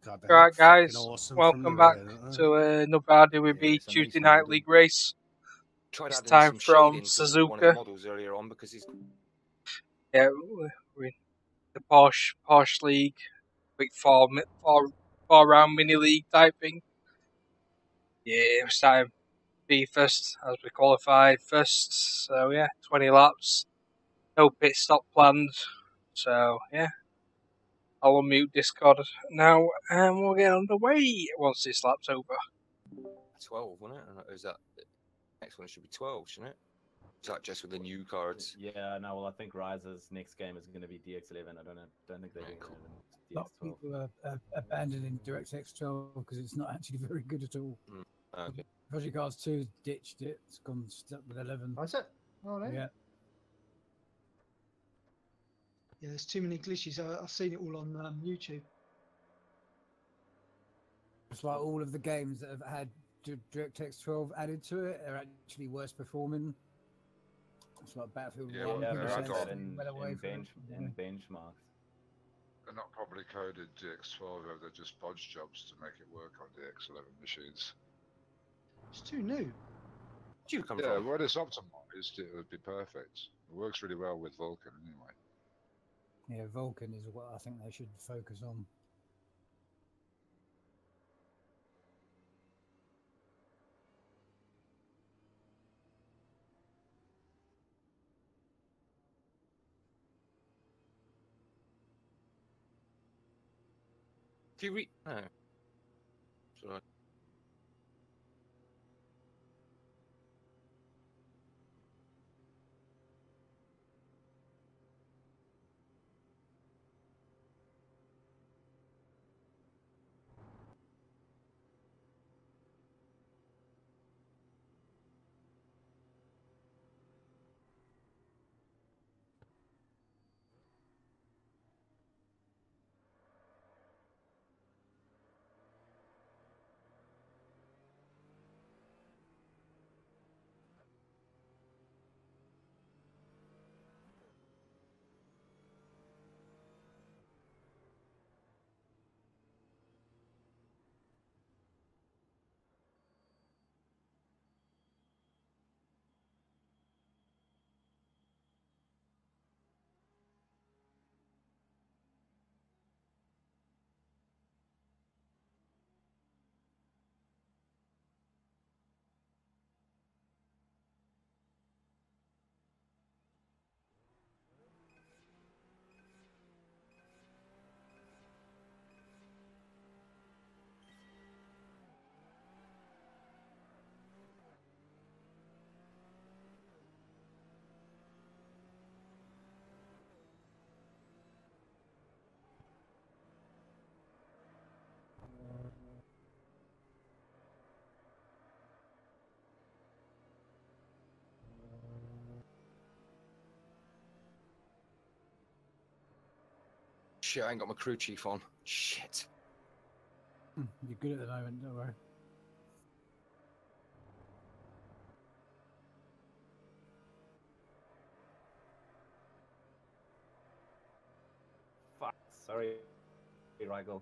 God, they Right, look fucking guys, awesome from welcome the back rear, don't they? to another RWB it's a Tuesday nice night model. league race. Tried It's adding time some from shading to one of the Suzuka. models earlier on because he's Yeah, we're in the Porsche League, quick four round mini league type thing. Yeah, it's time to be first as we qualified first. So yeah, 20 laps, no pit stop planned. So yeah, I'll unmute Discord now and we'll get underway once this lap's over. 12, wasn't it? Or is that next one? Should be 12, shouldn't it? Is that just with the new cards? Yeah, no. Well, I think Rise's next game is going to be DX11. I don't think they're doing Cool. DX12. A lot of people are abandoning DirectX 12 because it's not actually very good at all. Okay. Project Cars 2 ditched it. It's gone stuck with 11. Oh, is it? All right. Yeah. Yeah, there's too many glitches. I've seen it all on YouTube. It's like all of the games that have had DirectX 12 added to it are actually worse performing. It's like Battlefield 1. Yeah, people but say I it's got well away from in benchmarks. They're not probably coded DX12, they're just bodge jobs to make it work on DX11 machines. It's too new. Do you come Yeah, from? when it's optimized, it would be perfect. It works really well with Vulkan anyway. Yeah, Vulkan is what I think they should focus on. If you read, no. Sorry. Shit, I ain't got my crew chief on. Shit. You're good at the moment, don't worry. Fuck. Sorry, Rigel.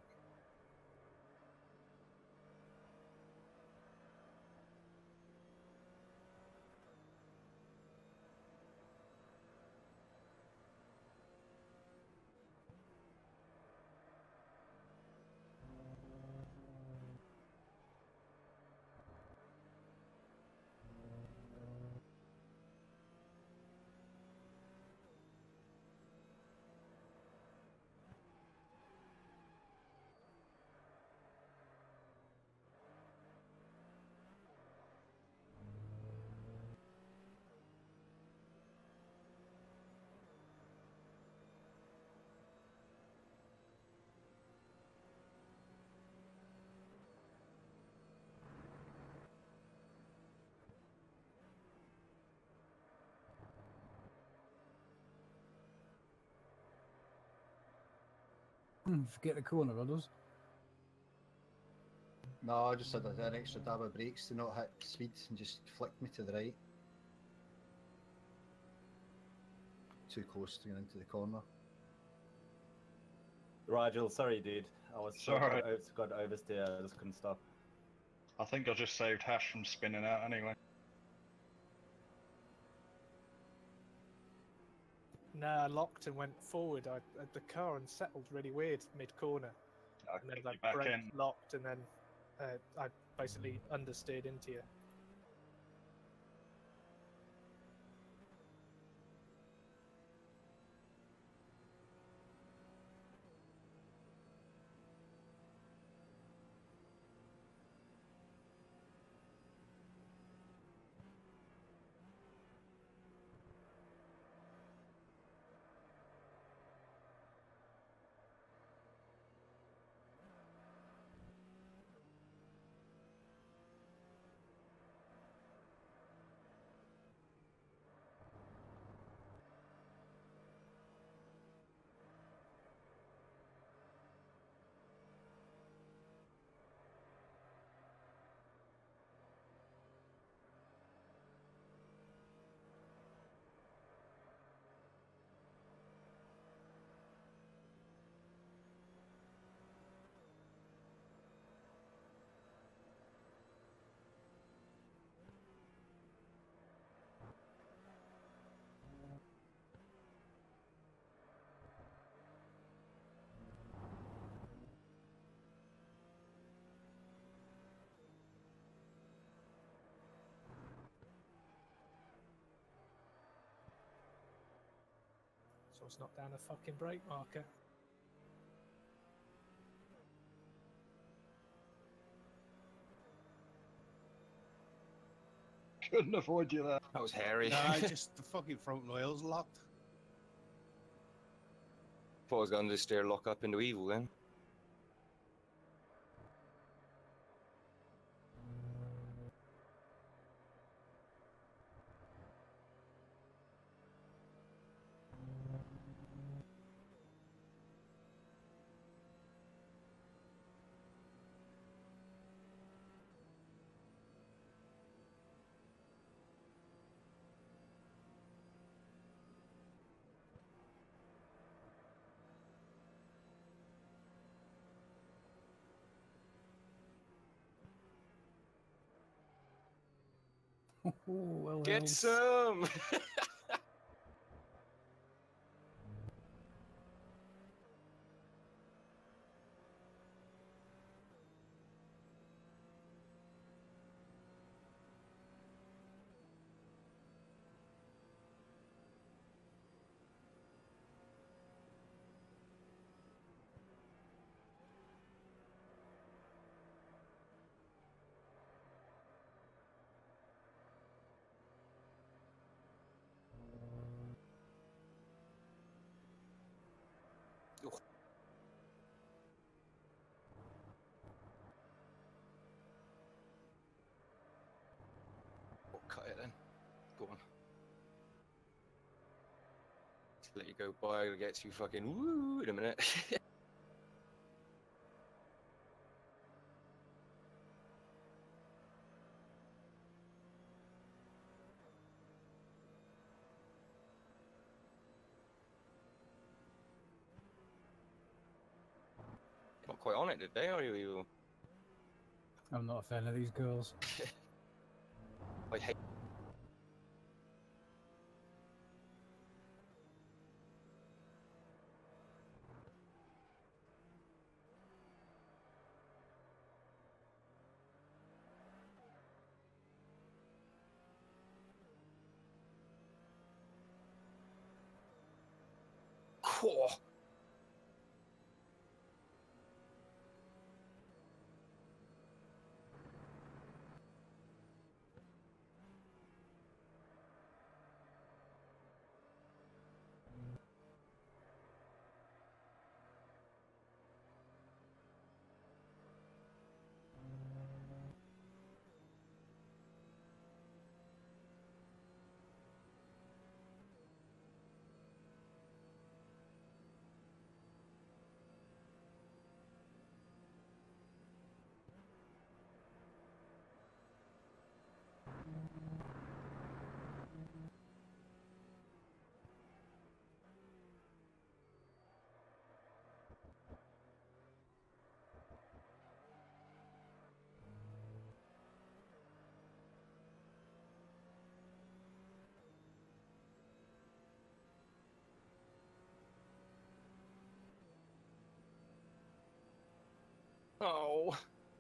Forget the corner, Ruddles. No, I just had an extra dab of brakes to not hit speed and just flicked me to the right. Too close to get into the corner. Rigel, sorry, dude. I was Sorry. got oversteer. I just couldn't stop. I think I just saved Hash from spinning out anyway. Nah, I locked and went forward. The car unsettled really weird mid corner, I and then kicked I you back braked, in. locked, and then I basically understeered into you. So it's not down a fucking brake marker. Couldn't avoid you there. That was hairy. Nah, just the fucking front rails locked. Thought I was going to steer lock up into evil then. Oh, well, Get well. some! Oh, cut it then. Go on. Just let you go by, it'll get you fucking woo in a minute. Not quite on it today, are you? I'm not a fan of these girls. I hate. Cool. Oh.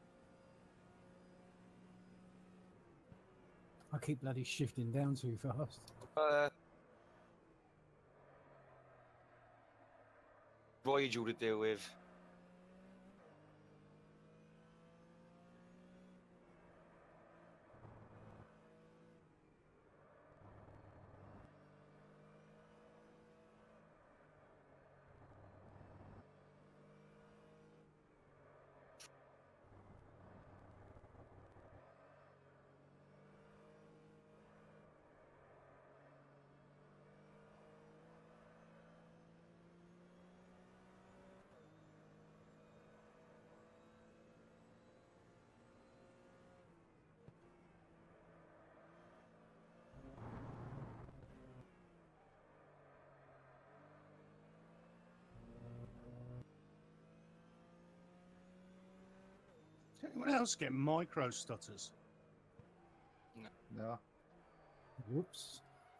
I keep bloody shifting down too fast. Rigel to deal with. Does anyone else get micro stutters? No. Whoops.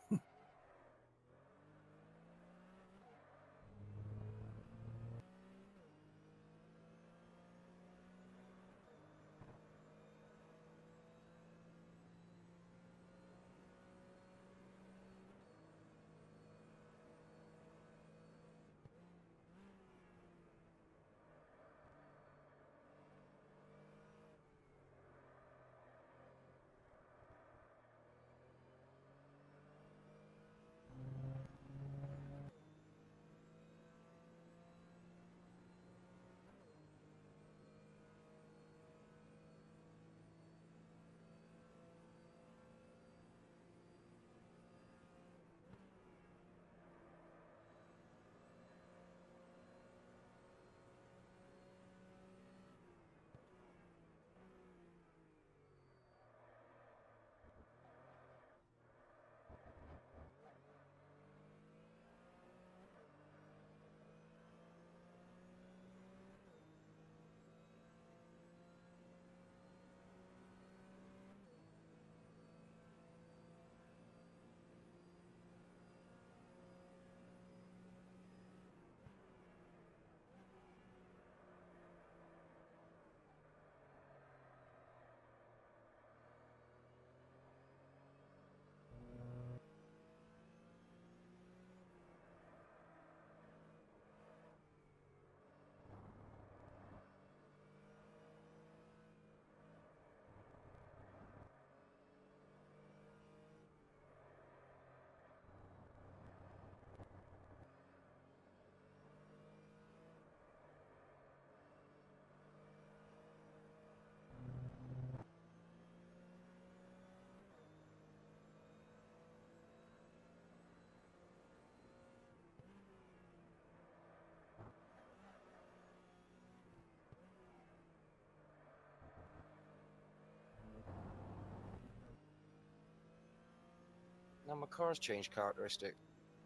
Now my car's changed characteristic.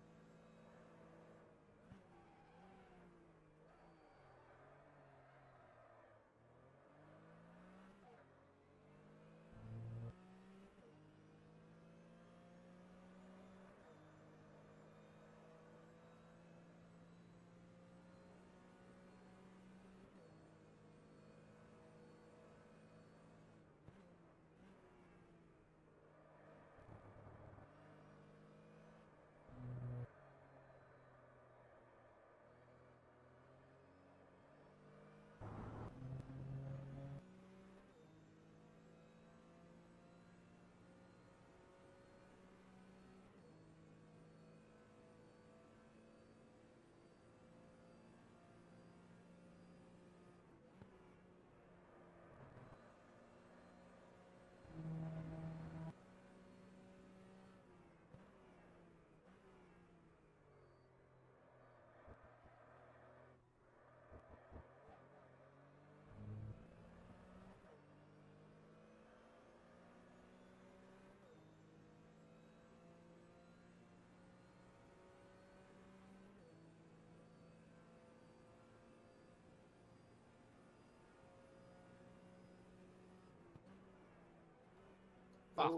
Fuck.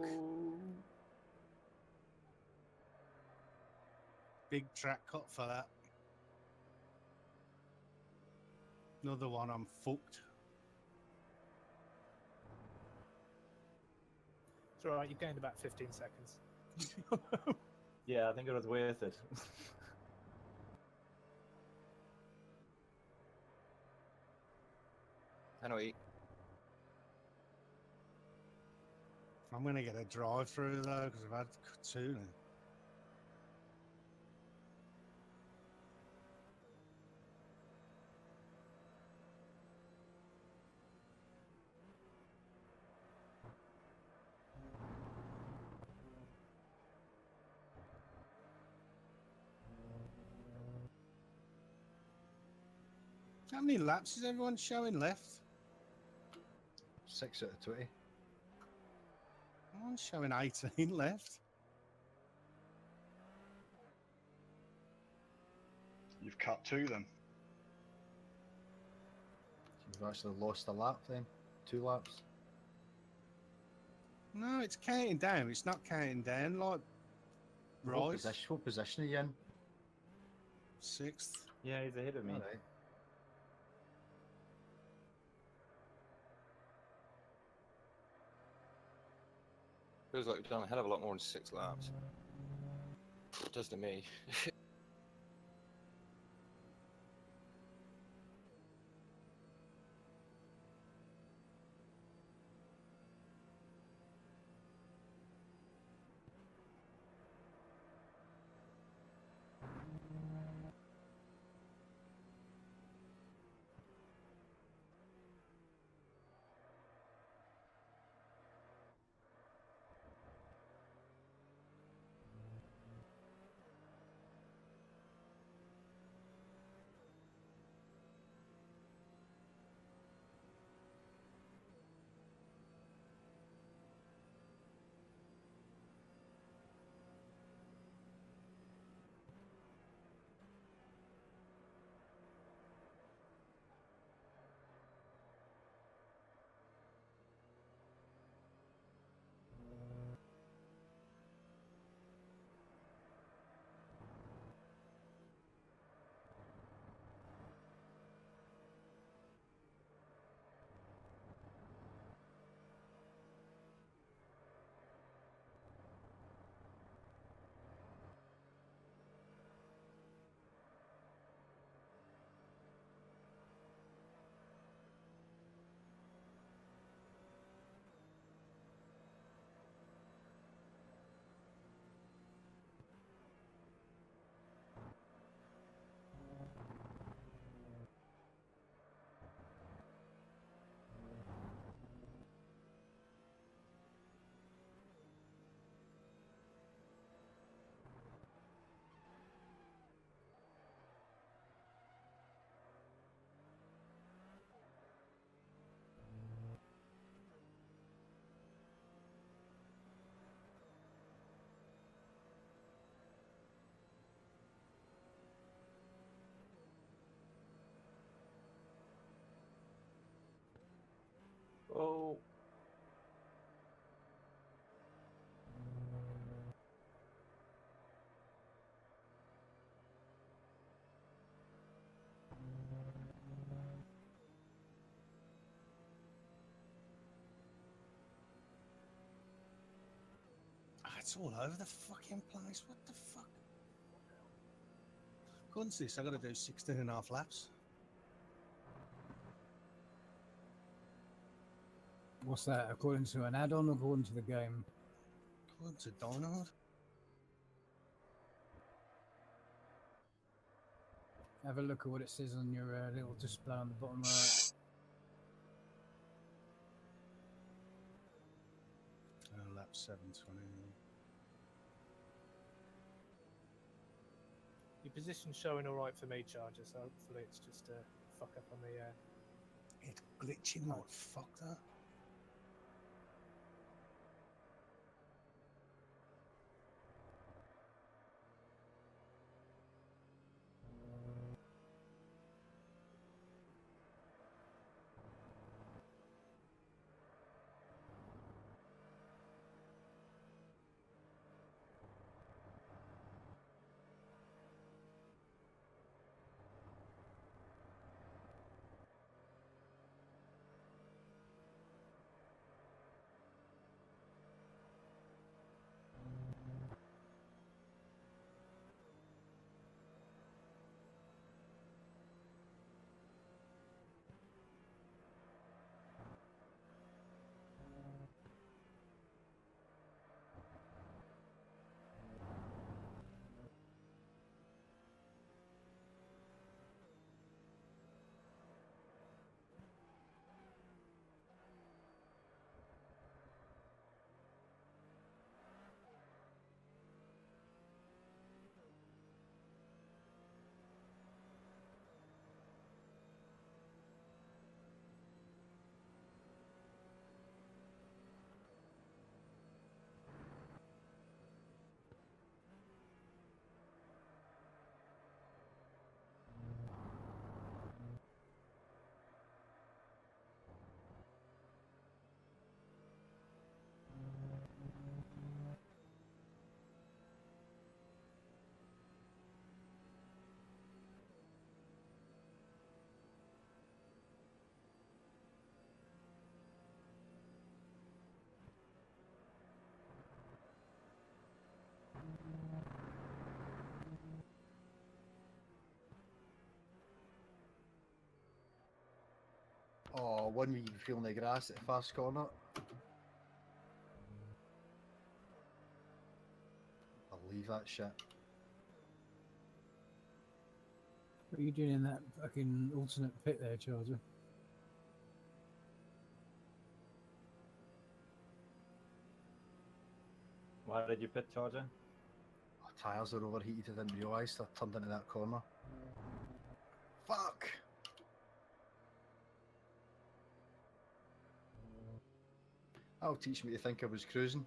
Big track cut for that. Another one, I'm fucked. It's alright, you gained about 15 seconds. Yeah, I think it was worth it. Anyway, I'm going to get a drive through though because I've had two now. How many laps is everyone showing left? 6 out of 20. I'm showing 18 left. You've cut 2 then. You've actually lost a lap then. 2 laps. No, it's counting down. It's not counting down. Like, right. What position are you in? 6th. Yeah, he's ahead of me. Alright. feels like we've done a hell of a lot more than 6 laps. It does to me. Oh. It's all over the fucking place. What the fuck? According to this, I got to do 16 and a half laps. What's that? According to an add-on or according to the game? According to Donald. Have a look at what it says on your little display on the bottom right. Lap 720. Your position's showing alright for me, Charger, so hopefully it's just a fuck up on the... It's glitching like fuck that. Oh, one where you can feel in the grass at the fast corner. I'll leave that shit. What are you doing in that fucking alternate pit there, Charger? Why did you pit, Charger? My tyres are overheated, I didn't realise I turned into that corner. Fuck! That'll teach me to think I was cruising.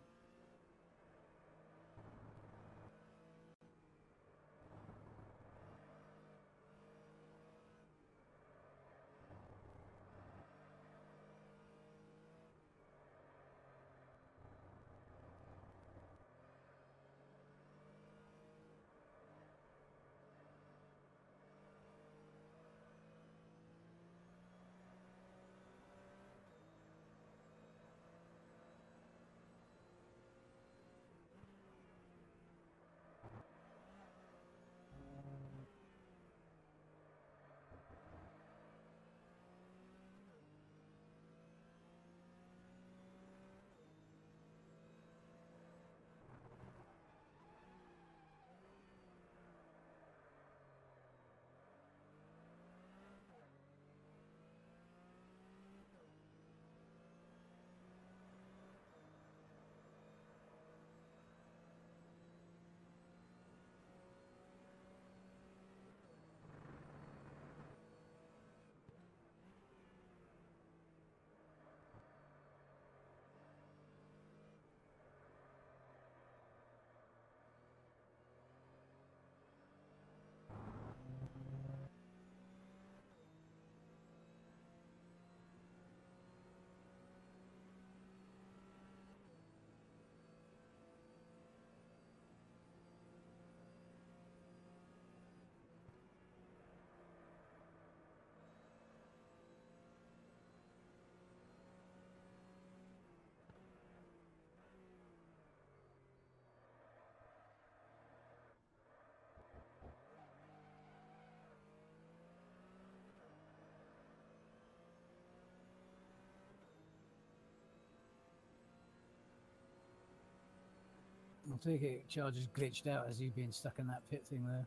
I'll take it Charger's glitched out as you've been stuck in that pit thing there.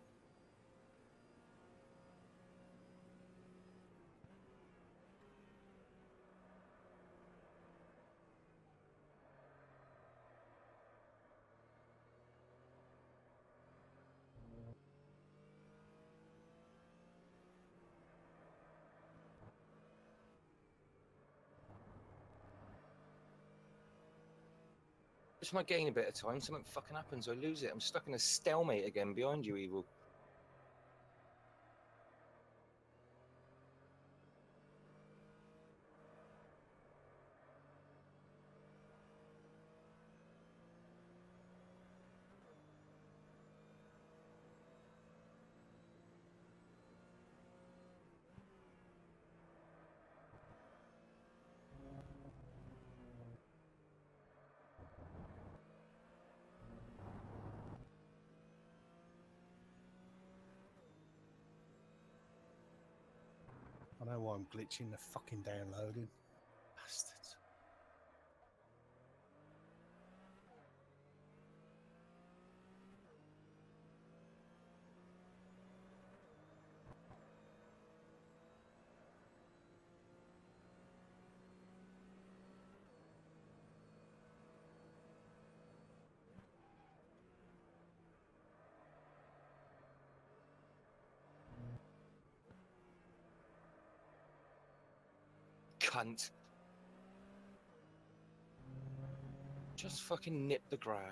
Just might gain a bit of time. Something fucking happens. I lose it. I'm stuck in a stalemate again behind you, Evil. I know why I'm glitching the fucking downloading. Bastards. Cunt. Just fucking nip the grass.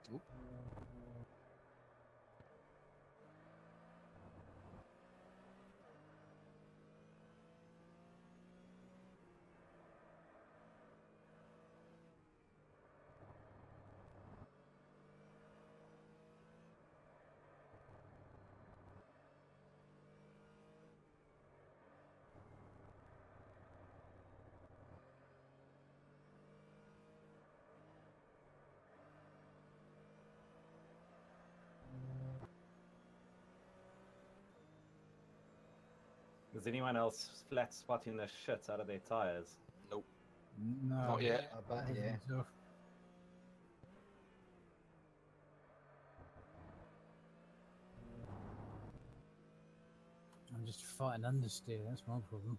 Oop. Is anyone else flat spotting the shit out of their tires? Nope. No, Not yet. I bet, yeah. everything's off. I'm just fighting understeer. That's my problem.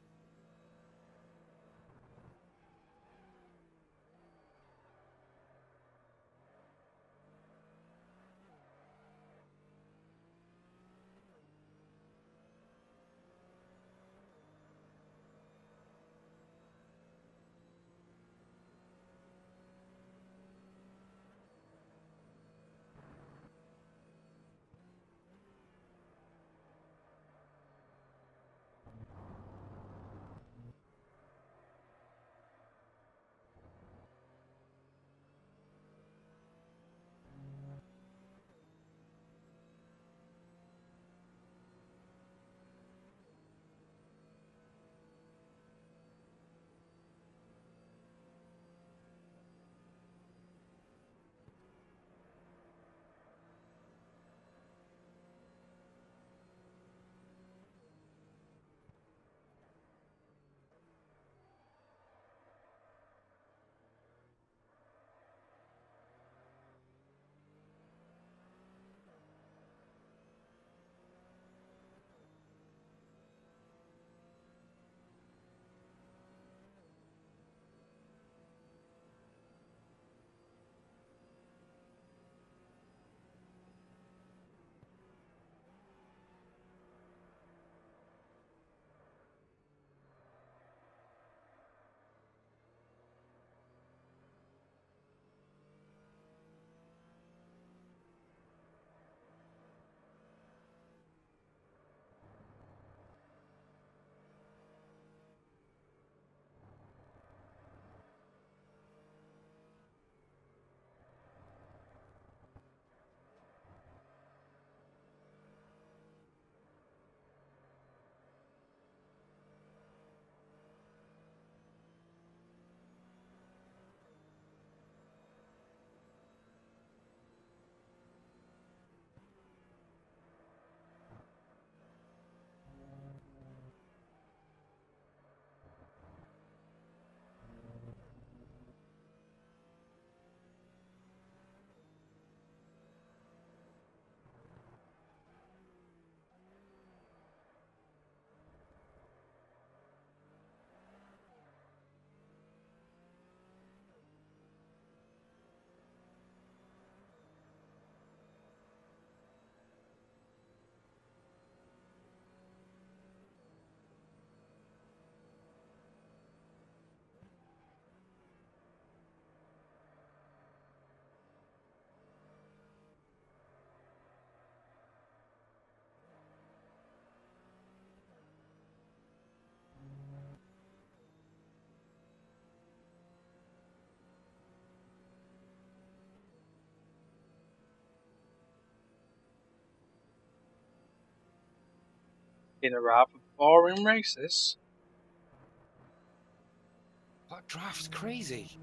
In a rather boring race, this. That draft's crazy.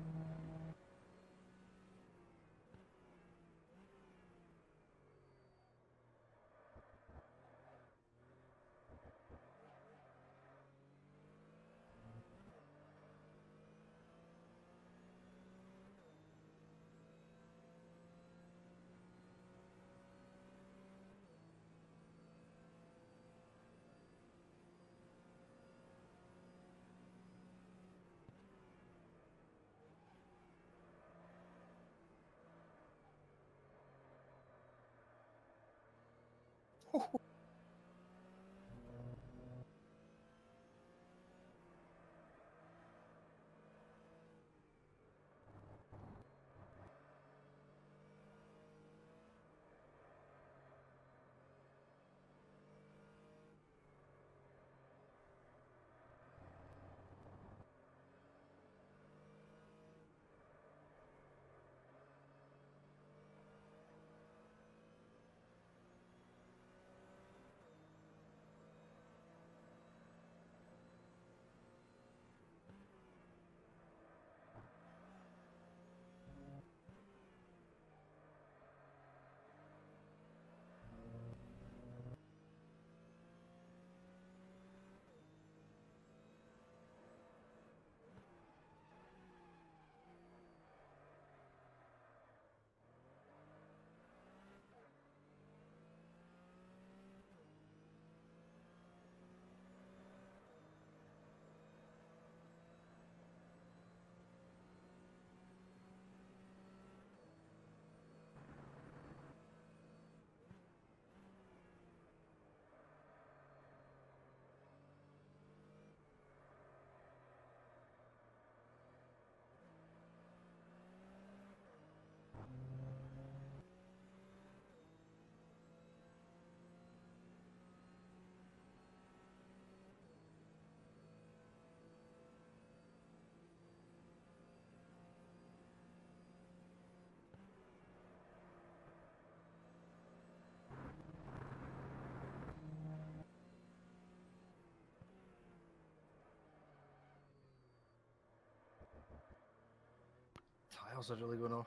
starters are really going off.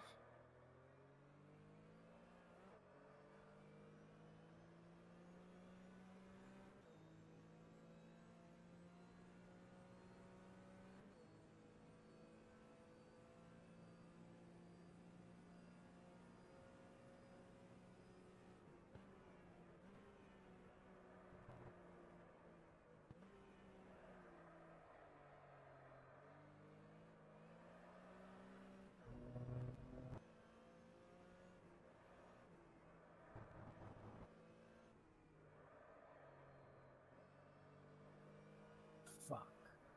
Fuck.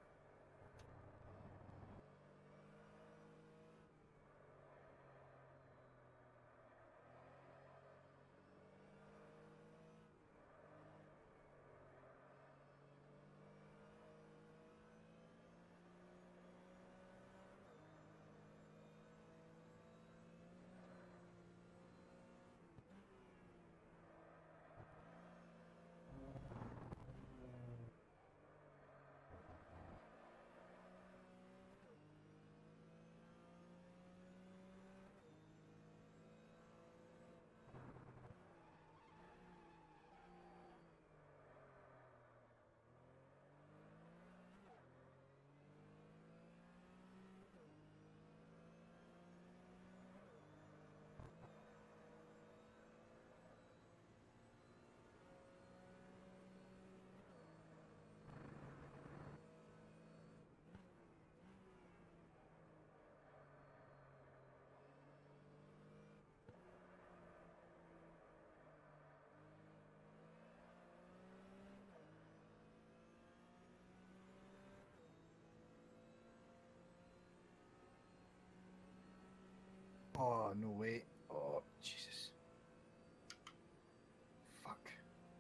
Oh, no way. Oh, Jesus. Fuck.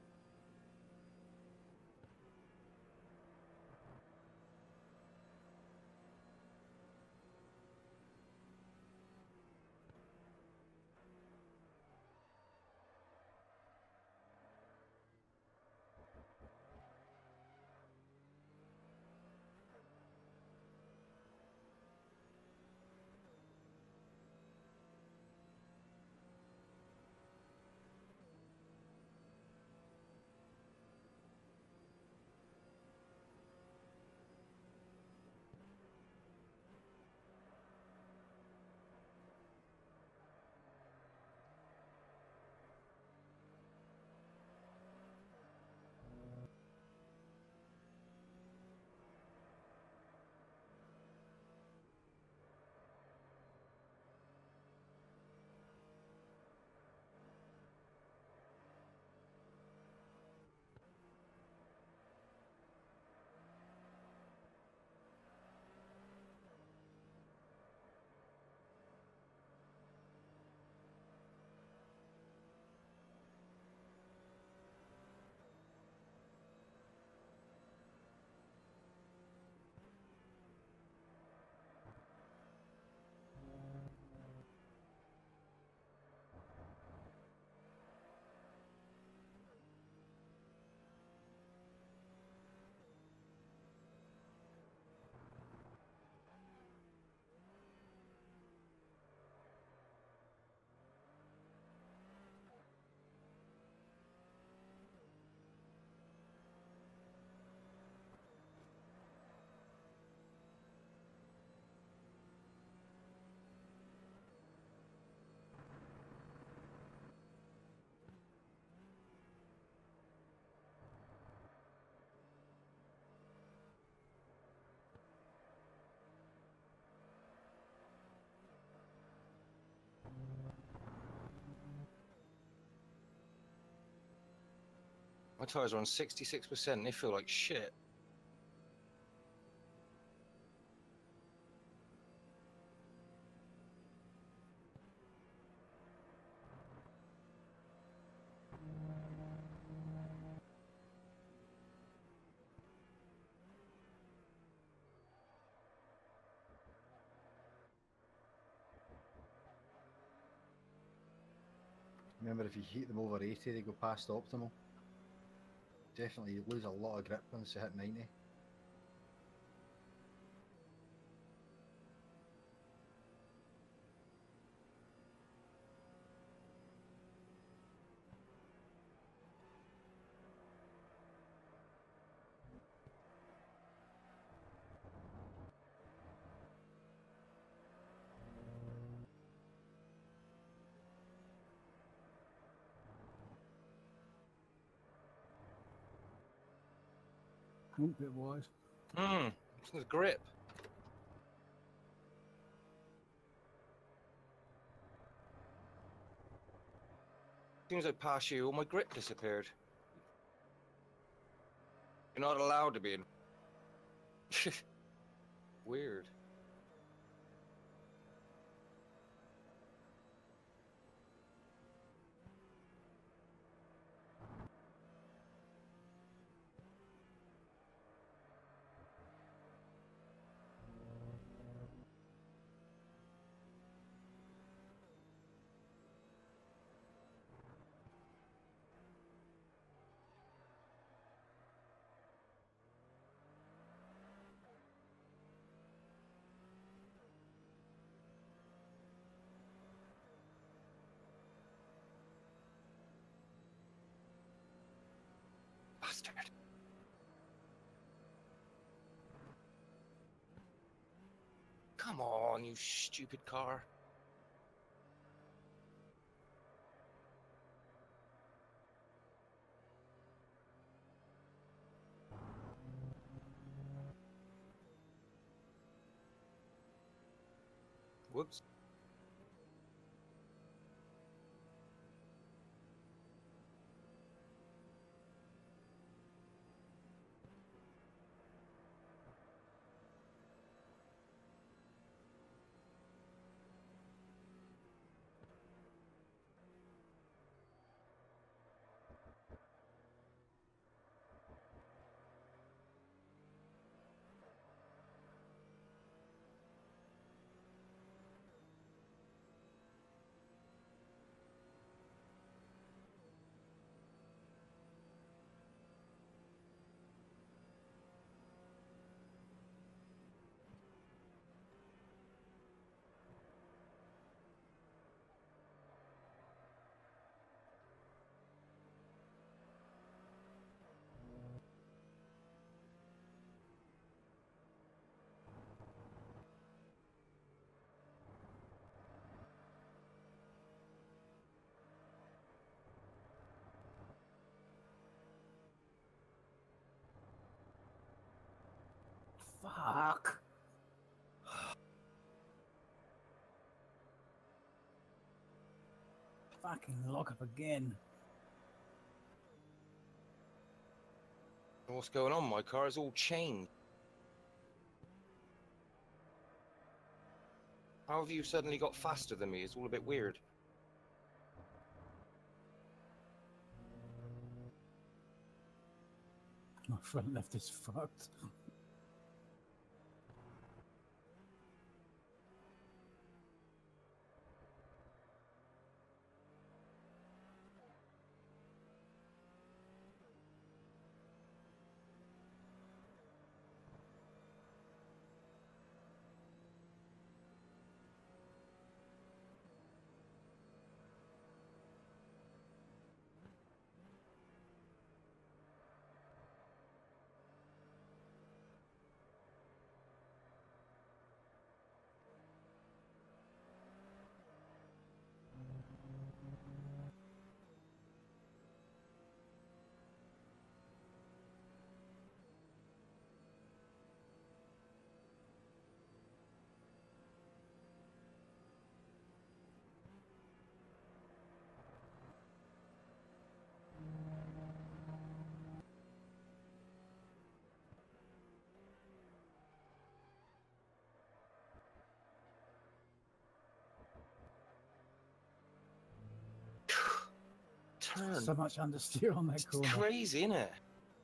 My tyres are on 66%. They feel like shit. Remember, if you heat them over 80, they go past optimal. Definitely, you lose a lot of grip once you hit 90. Oh, bit wide. It's the grip. As soon as I pass you, all my grip disappeared. You're not allowed to be in. Weird. Bastard. Come on, you stupid car. Whoops. Fuck. Fucking lock up again. What's going on? My car is all chained. How have you suddenly got faster than me? It's all a bit weird. My front left is fucked. Turn. So much understeer on that It's corner. crazy, isn't it?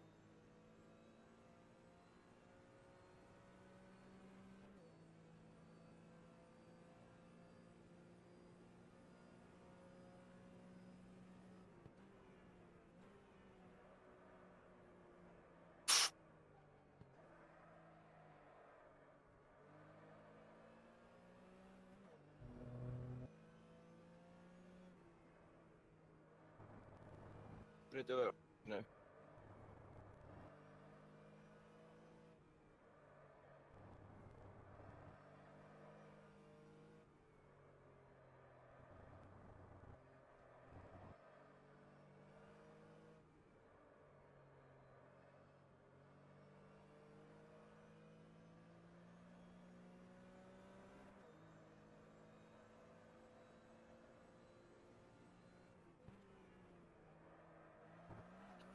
Gonna do it, you know.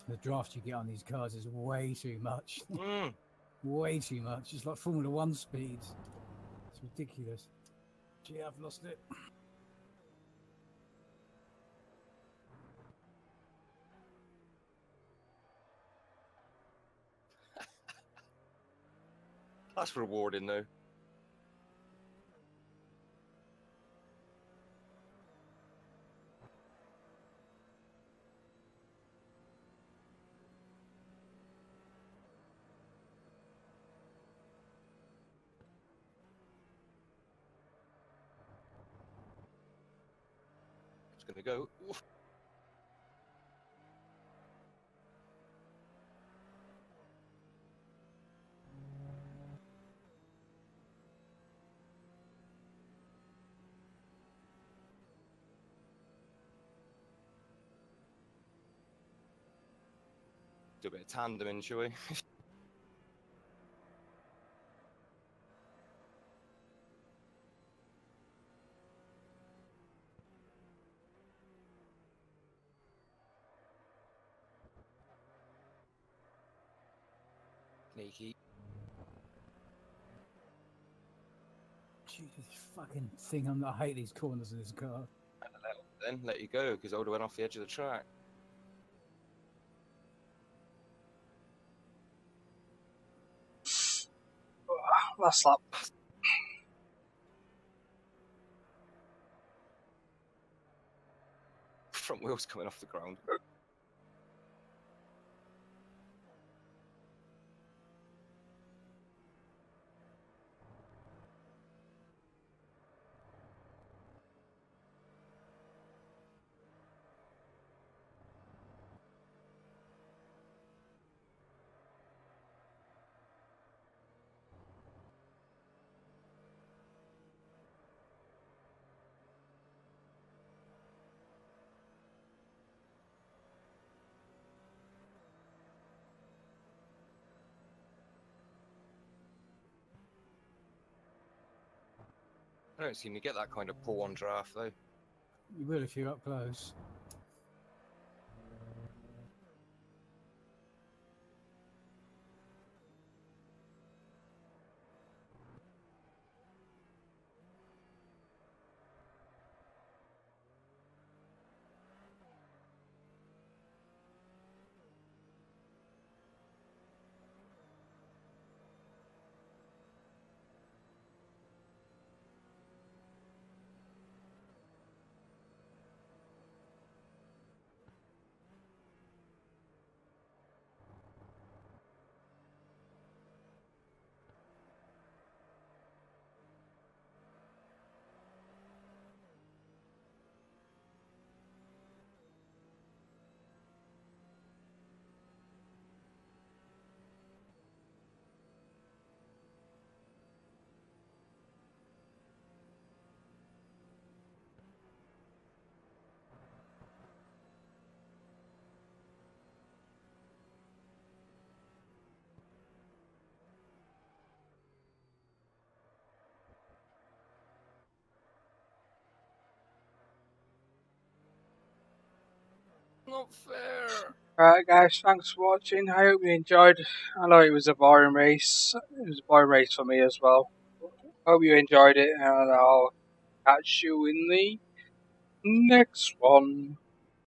The draft you get on these cars is way too much. Mm. Way too much. It's like Formula One speeds. It's ridiculous. Gee, I've lost it. That's rewarding though. It's gonna go. Oof. Do a bit of tandeming, shall we? Sneaky. Jeez, this fucking thing. I hate these corners in this car. Then let you go because I would have went off the edge of the track. Last lap. Front wheels coming off the ground. I don't seem to get that kind of pull on draft though. You will if you're up close. Not fair. Alright guys, thanks for watching. I hope you enjoyed. I know it was a boring race. It was a boring race for me as well. Hope you enjoyed it, and I'll catch you in the next one.